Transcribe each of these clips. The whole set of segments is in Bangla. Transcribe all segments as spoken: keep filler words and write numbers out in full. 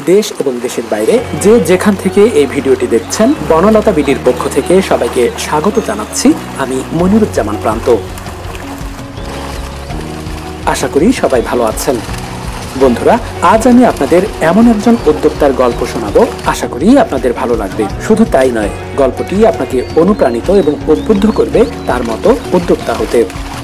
দেশ এবং দেশের বাইরে যে যেখান থেকে এই ভিডিওটি দেখছেন, বনলতা বিডির পক্ষ থেকে সবাইকে স্বাগত জানাচ্ছি। আমি মনিরুজ্জামান প্রান্ত। আশা করি সবাই ভালো আছেন। বন্ধুরা, আজ আমি আপনাদের এমন একজন উদ্যোক্তার গল্প শোনাবো। আশা করি আপনাদের ভালো লাগবে। শুধু তাই নয়, গল্পটি আপনাকে অনুপ্রাণিত এবং উদ্বুদ্ধ করবে তার মতো উদ্যোক্তা হতে।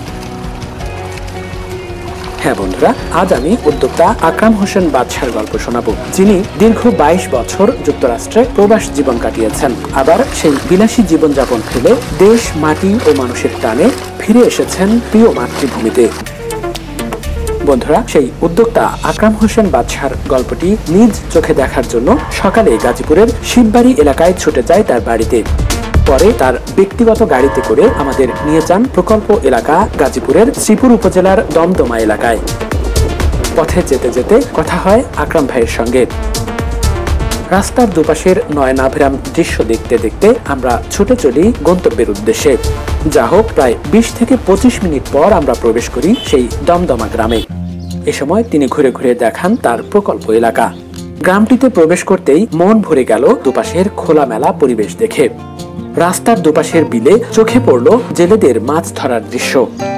হ্যাঁ বন্ধুরা, আজ আমি উদ্যোক্তা আকরাম হোসেন বাদশার গল্প শোনাবো, যিনি দীর্ঘ বাইশ বছর যুক্তরাষ্ট্রে প্রবাস জীবন কাটিয়েছেন। আবার সেই বিলাসী জীবনযাপন ফেলে দেশ, মাটি ও মানুষের টানে ফিরে এসেছেন প্রিয় মাতৃভূমিতে। বন্ধুরা, সেই উদ্যোক্তা আকরাম হোসেন বাদশার গল্পটি নিজ চোখে দেখার জন্য সকালে গাজীপুরের শিববাড়ি এলাকায় ছুটে যায় তার বাড়িতে। পরে তার ব্যক্তিগত গাড়িতে করে আমাদের নিয়ে যান প্রকল্প এলাকা গাজীপুরের শ্রীপুর উপজেলার দমদমা এলাকায়। পথে যেতে যেতে কথা হয় আকরাম ভাইয়ের সঙ্গে। রাস্তার দুপাশের নয়নাভিরাম দৃশ্য দেখতে দেখতে আমরা ছুটে চলি গন্তব্যের উদ্দেশ্যে। যা হোক, প্রায় বিশ থেকে পঁচিশ মিনিট পর আমরা প্রবেশ করি সেই দমদমা গ্রামে। এ সময় তিনি ঘুরে ঘুরে দেখান তার প্রকল্প এলাকা। গ্রামটিতে প্রবেশ করতেই মন ভরে গেল দুপাশের খোলামেলা পরিবেশ দেখে। রাস্তার দুপাশের বিলে চোখে পড়ল জেলেদের মাছ ধরার দৃশ্য।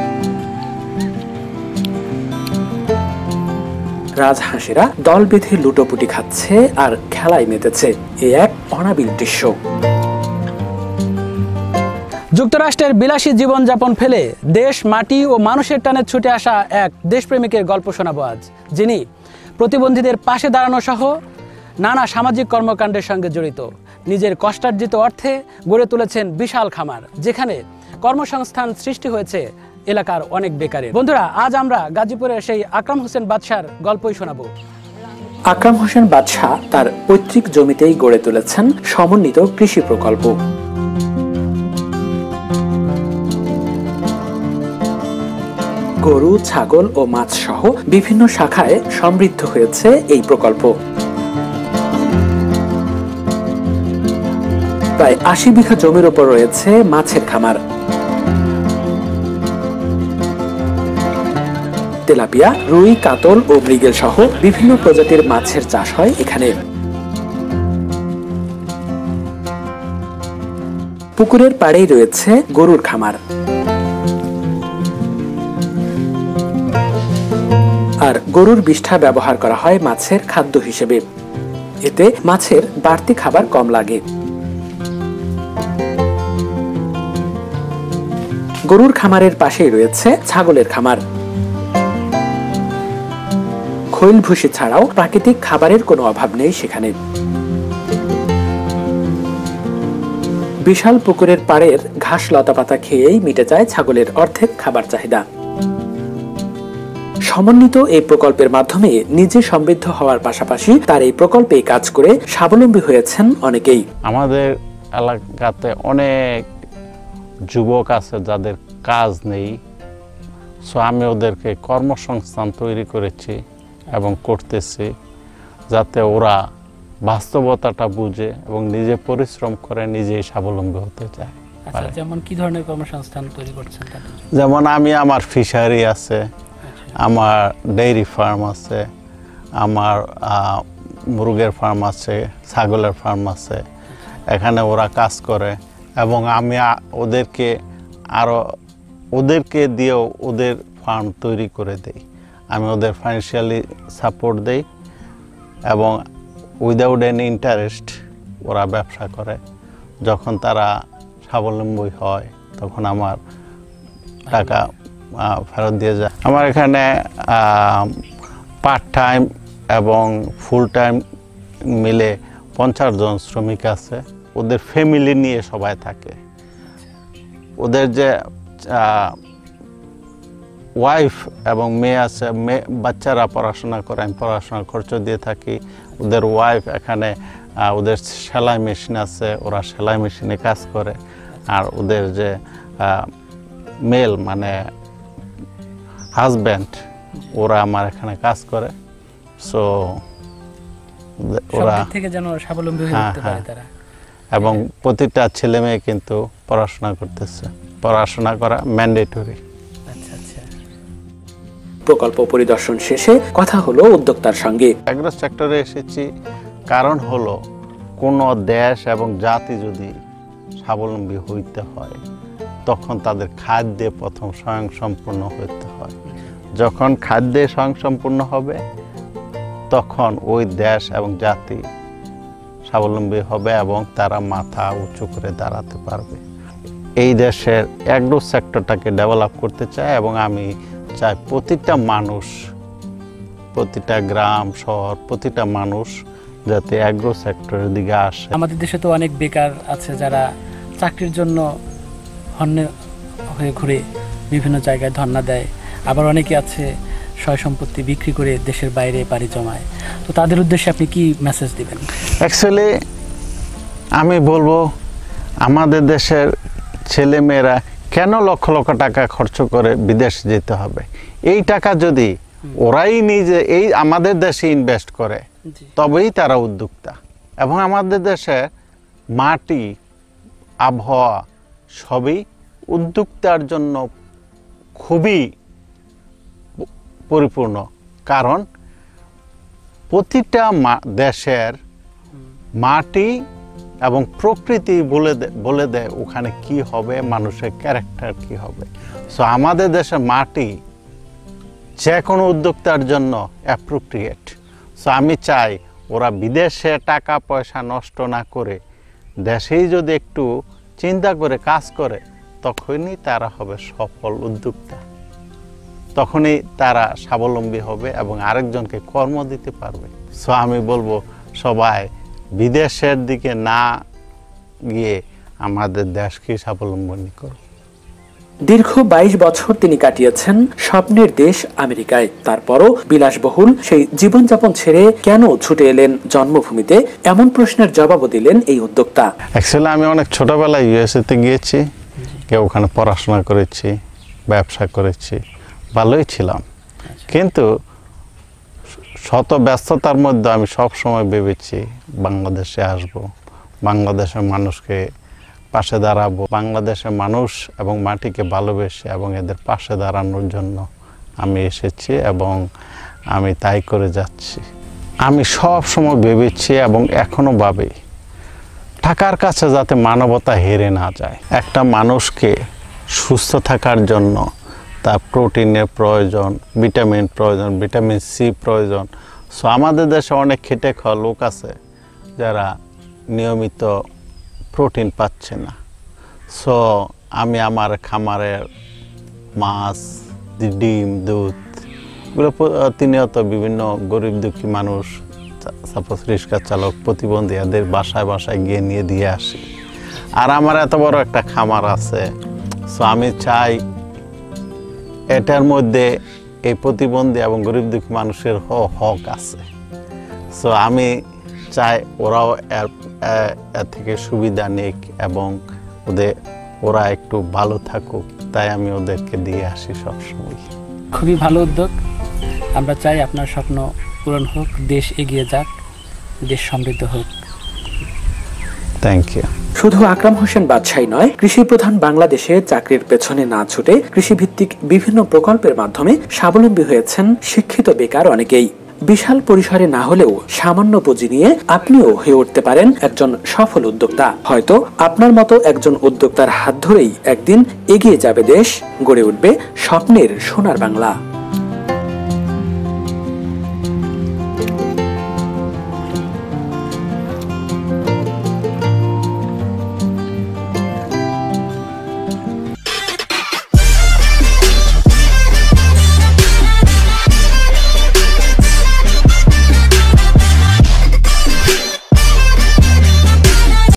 রাজহাঁসেরা দল বেঁধে লুটোপুটি খাচ্ছে আর খেলায় মেতেছে। এ এক অনাবিল দৃশ্য। যুক্তরাষ্ট্রের বিলাসী জীবনযাপন ফেলে দেশ, মাটি ও মানুষের টানে ছুটে আসা এক দেশপ্রেমিকের গল্প শোনাবো আজ, যিনি প্রতিবন্ধীদের পাশে দাঁড়ানো সহ নানা সামাজিক কর্মকাণ্ডের সঙ্গে জড়িত। নিজের কষ্টার্জিত অর্থে গড়ে তুলেছেন বিশাল খামার, যেখানে কর্মসংস্থান সৃষ্টি হয়েছে এলাকার অনেক বেকারের। বন্ধুরা, আজ আমরা গাজীপুরের সেই আকরাম হোসেন বাদশার গল্পই শোনাবো। আকরাম হোসেন বাদশা তার পৈতৃক জমিতেই গড়ে তুলেছেন সমন্বিত কৃষি প্রকল্প। গরু, ছাগল ও মাছ সহ বিভিন্ন শাখায় সমৃদ্ধ হয়েছে এই প্রকল্প। প্রায় আশি বিঘা জমির উপর রয়েছে মাছের খামার। তেলাপিয়া, রুই, কাতল ও মৃগেল সহ বিভিন্ন প্রজাতির মাছের চাষ হয় এখানে। পুকুরের পাড়েই রয়েছে গরুর খামার। আর গরুর বিষ্ঠা ব্যবহার করা হয় মাছের খাদ্য হিসেবে। এতে মাছের বাড়তি খাবার কম লাগে। গরুর খামারের পাশেই রয়েছে ছাগলের খামার। খৈল ভুসি ছাড়াও প্রাকৃতিক খাবারের কোনো অভাব নেই সেখানে। বিশাল পুকুরের পাড়ের ঘাস লতাপাতা খেয়েই মিটে যায় ছাগলের অর্ধেক খাবার চাহিদা। সমন্বিত এই প্রকল্পের মাধ্যমে নিজে সমৃদ্ধ হওয়ার পাশাপাশি তার এই প্রকল্পে কাজ করে স্বাবলম্বী হয়েছেন অনেকেই। আমাদের এলাকাতে অনেক যুবক আছে যাদের কাজ নেই, সো আমি ওদেরকে কর্মসংস্থান তৈরি করেছি এবং করতেছি, যাতে ওরা বাস্তবতাটা বুঝে এবং নিজে পরিশ্রম করে নিজেই স্বাবলম্বী হতে চায়। যেমন কি ধরনের কর্মসংস্থান তৈরি করছেন? যেমন আমি, আমার ফিশারি আছে, আমার ডেইরি ফার্ম আছে, আমার মুরগের ফার্ম আছে, ছাগলের ফার্ম আছে। এখানে ওরা কাজ করে এবং আমি ওদেরকে আরও ওদেরকে দিয়েও ওদের ফার্ম তৈরি করে দেই। আমি ওদের ফাইন্যান্সিয়ালি সাপোর্ট দেই এবং উইদাউট এনি ইন্টারেস্ট ওরা ব্যবসা করে। যখন তারা স্বাবলম্বী হয় তখন আমার টাকা ফেরত দিয়ে যায়। আমার এখানে পার্ট টাইম এবং ফুল টাইম মিলে পঞ্চাশ জন শ্রমিক আছে। ওদের ফ্যামিলি নিয়ে সবাই থাকে। ওদের যে ওয়াইফ এবং মেয়ে আছে, মেয়ে বাচ্চারা পড়াশোনা করে, আমি পড়াশোনার খরচ দিয়ে থাকি। ওদের ওয়াইফ এখানে, ওদের সেলাই মেশিন আছে, ওরা সেলাই মেশিনে কাজ করে। আর ওদের যে মেল মানে হাজব্যান্ড, ওরা আমার এখানে কাজ করে। সো ওরা থেকে যেন স্বাবলম্বী হয়ে উঠতে পারে তারা। এবং প্রতিটা ছেলে মেয়ে কিন্তু পড়াশোনা করতেছে। পড়াশোনা করা ম্যান্ডেটরি। আচ্ছা আচ্ছা। প্রকল্প পরিদর্শন শেষে কথা হলো উদ্যোক্তার সঙ্গে। এগ্রো সেক্টরে এসেছি কারণ হলো কোনো দেশ এবং জাতি যদি স্বাবলম্বী হইতে হয় তখন তাদের খাদ্যে প্রথম স্বয়ংসম্পূর্ণ হইতে হয়। যখন খাদ্যে স্বয়ংসম্পূর্ণ হবে তখন ওই দেশ এবং জাতি স্বাবলম্বী হবে এবং তারা মাথা উঁচু করে দাঁড়াতে পারবে। এই দেশের এগ্রো সেক্টরটাকে ডেভেলপ করতে চাই এবং আমি চাই প্রতিটা মানুষ, প্রতিটা গ্রাম শহর, প্রতিটা মানুষ যাতে এগ্রো সেক্টরের দিকে আসে। আমাদের দেশে তো অনেক বেকার আছে যারা চাকরির জন্য হন্যে হয়ে ঘুরে বিভিন্ন জায়গায় ধর্ণা দেয়, আবার অনেকে আছে সয় সম্পত্তি বিক্রি করে দেশের বাইরে পাড়ি জমায়। তো তাদের উদ্দেশ্যে আপনি কি মেসেজ দিবেন? অ্যাকচুয়ালি আমি বলবো আমাদের দেশের ছেলেমেয়েরা কেন লক্ষ লক্ষ টাকা খরচ করে বিদেশে যেতে হবে? এই টাকা যদি ওরাই নিজে এই আমাদের দেশে ইনভেস্ট করে তবেই তারা উদ্যোক্তা। এবং আমাদের দেশে মাটি, আবহাওয়া সবই উদ্যোক্তার জন্য খুবই পরিপূর্ণ। কারণ প্রতিটা দেশের মাটি এবং প্রকৃতি বলে বলে দেয় ওখানে কি হবে, মানুষের ক্যারেক্টার কি হবে। সো আমাদের দেশের মাটি যে কোনো উদ্যোক্তার জন্য অ্যাপ্রোপ্রিয়েট। সো আমি চাই ওরা বিদেশে টাকা পয়সা নষ্ট না করে দেশেই যদি একটু চিন্তা করে কাজ করে তখনই তারা হবে সফল উদ্যোক্তা, তখনই তারা স্বাবলম্বী হবে এবং আরেকজনকে কর্ম দিতে পারবে। সো আমি বলবো সবাই বিদেশের দিকে না গিয়ে আমাদের দেশকে স্বাবলম্বী করো। দীর্ঘ বাইশ বছর তিনি কাটিয়েছেন স্বপ্নের দেশ আমেরিকায়। তারপরও বিলাসবহুল সেই জীবনযাপন ছেড়ে কেন ছুটে এলেন জন্মভূমিতে, এমন প্রশ্নের জবাবও দিলেন এই উদ্যোক্তা। অ্যাকচুয়ালি আমি অনেক ছোটবেলায় ইউএসএতে গিয়েছি, কেউ ওখানে পড়াশোনা করেছি, ব্যবসা করেছি, ভালোই ছিলাম। কিন্তু শত ব্যস্ততার মধ্যে আমি সব সময় ভেবেছি বাংলাদেশে আসব, বাংলাদেশের মানুষকে পাশে দাঁড়াবো, বাংলাদেশের মানুষ এবং মাটিকে ভালোবেসে এবং এদের পাশে দাঁড়ানোর জন্য আমি এসেছি এবং আমি তাই করে যাচ্ছি। আমি সব সময় ভেবেছি এবং এখনো ভাবি টাকার কাছে যাতে মানবতা হেরে না যায়। একটা মানুষকে সুস্থ থাকার জন্য তার প্রোটিনের প্রয়োজন, ভিটামিন প্রয়োজন, ভিটামিন সি প্রয়োজন। সো আমাদের দেশে অনেক খেটে খাওয়া লোক আছে যারা নিয়মিত প্রোটিন পাচ্ছে না। সো আমি আমার খামারের মাছ, ডিম, দুধ এগুলো প্রতিনিয়ত বিভিন্ন গরিব দুঃখী মানুষ, সাপোজ রিক্সা চালক, প্রতিবন্ধী এদের বাসায় বাসায় গিয়ে নিয়ে দিয়ে আসি। আর আমার এত বড় একটা খামার আছে। সো আমি চাই এটার মধ্যে এই প্রতিবন্ধী এবং গরিব দুঃখী মানুষের হক আছে। সো আমি চাই ওরাও এর এর থেকে সুবিধা নিক এবং ওদের ওরা একটু ভালো থাকুক, তাই আমি ওদেরকে দিয়ে আসি সবসময়। খুবই ভালো উদ্যোগ। আমরা চাই আপনার স্বপ্ন পূরণ হোক, দেশ এগিয়ে যাক, দেশ সমৃদ্ধ হোক। Thank you. শুধু আকরাম হোসেন বাদশাই নয়, কৃষি প্রধান বাংলাদেশে চাকরির পেছনে না ছুটে কৃষিভিত্তিক বিভিন্ন প্রকল্পের মাধ্যমে স্বাবলম্বী হয়েছেন শিক্ষিত বেকার অনেকেই। বিশাল পরিসরে না হলেও সামান্য পুঁজি নিয়ে আপনিও হয়ে উঠতে পারেন একজন সফল উদ্যোক্তা। হয়তো আপনার মতো একজন উদ্যোক্তার হাত ধরেই একদিন এগিয়ে যাবে দেশ, গড়ে উঠবে স্বপ্নের সোনার বাংলা।